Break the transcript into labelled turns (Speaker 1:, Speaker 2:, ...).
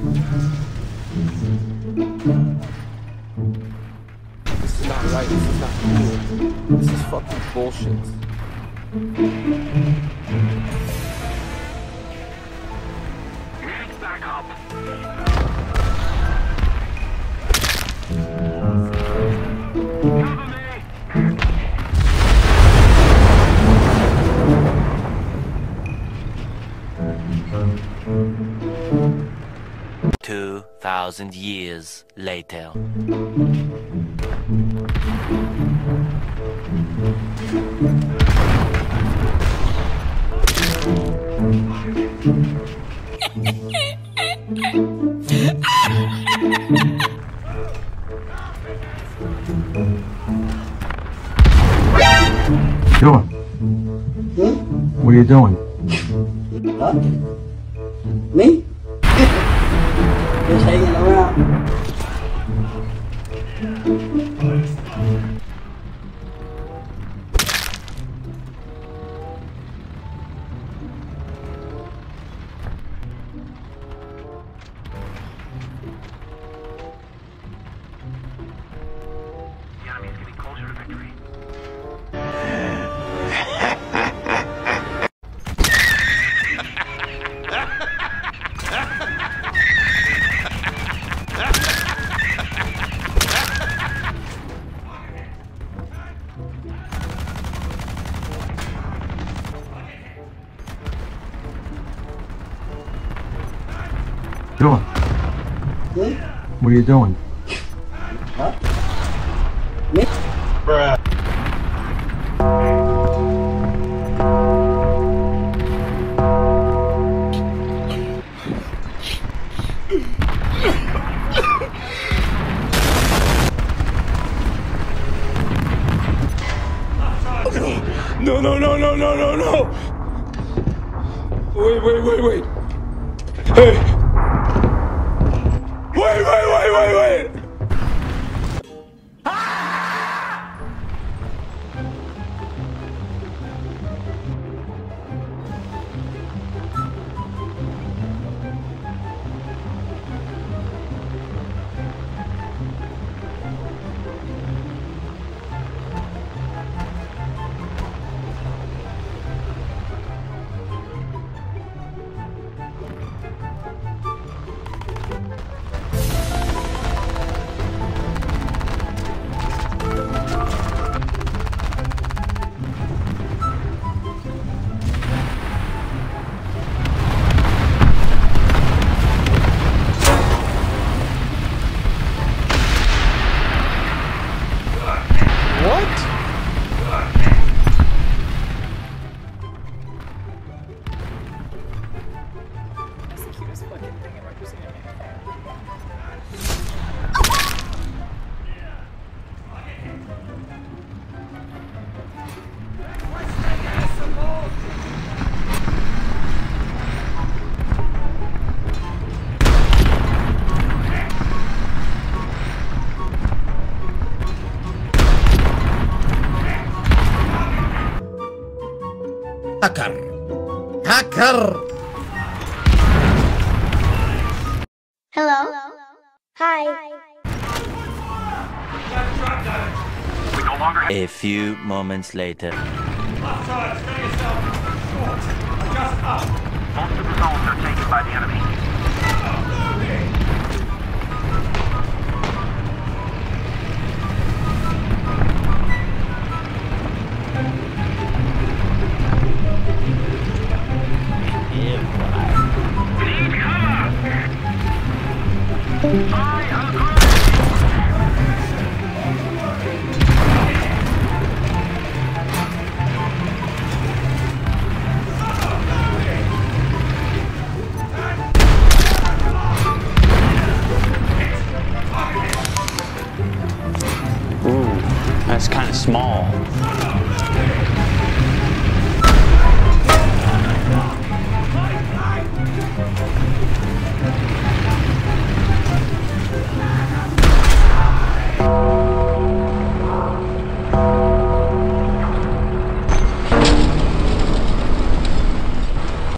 Speaker 1: This is not right. This is not cool. This is fucking bullshit.
Speaker 2: Back up.
Speaker 3: 2,000 years later.
Speaker 4: Doing? What are you doing?
Speaker 5: Huh? Me? Just hanging around.
Speaker 2: The enemy's getting closer to victory.
Speaker 4: Doing? What are you doing?
Speaker 5: Huh? Me?
Speaker 4: Bruh.
Speaker 1: No, no, no, no, no, no, no! Wait. Hey! Wait!
Speaker 6: That's the cutest fucking thing I've ever seen in my
Speaker 7: Hacker!
Speaker 8: Hello? Hi.
Speaker 2: We no longer have
Speaker 3: A few moments later.
Speaker 2: most of the zones are taken by the enemy. Need cover! I agree!
Speaker 9: Ooh, that's kind of small.